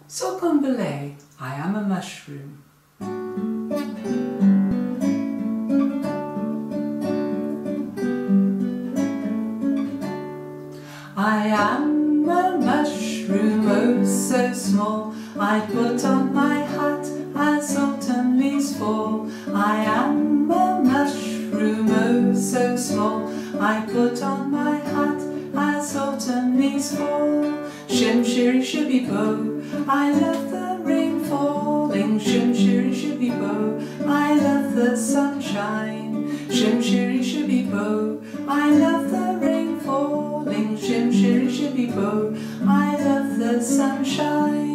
So con bolet, I am a mushroom. I am a mushroom, oh so small, I put on my hat as autumn leaves fall. I am a mushroom, oh so small, I put on my hat as autumn leaves fall. Shim, shirri, shibi, bo, I love the rain falling. Shim, shirri, shibi, bo, I love the sunshine. Shim, shirri, shibi, bo, I love the rain falling. Shim, shirri, shibi, bo, I love the sunshine.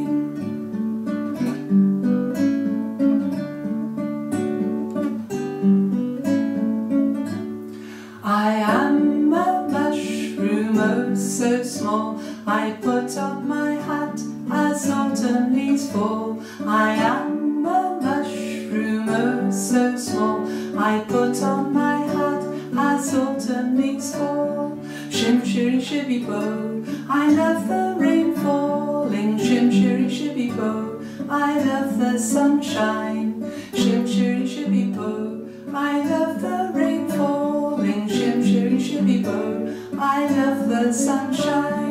I am a mushroom, oh so small, I put on my hat as autumn leaves fall. I am a mushroom, oh so small, I put on my hat as autumn leaves fall. Shim, shirri, shibi, bo, I love the rain falling. Shim, shirri, shibi, bo, I love the sunshine. Shim, shirri, shibi, bo, I love the rain falling. Shim, shirri, shibi, bo, I love the sunshine.